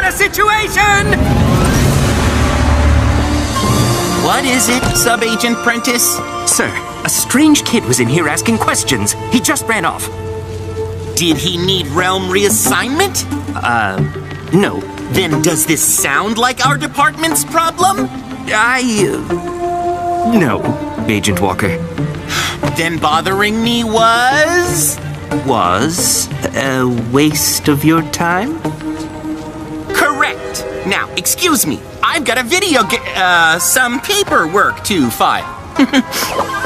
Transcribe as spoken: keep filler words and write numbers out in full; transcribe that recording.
got a situation! What is it, Sub-Agent Prentice? Sir, a strange kid was in here asking questions. He just ran off. Did he need realm reassignment? Uh, no. Then does this sound like our department's problem? I... Uh, no, Agent Walker. Then bothering me was... Was a waste of your time? Correct. Now, excuse me. I've got a video ga- uh, some paperwork to file.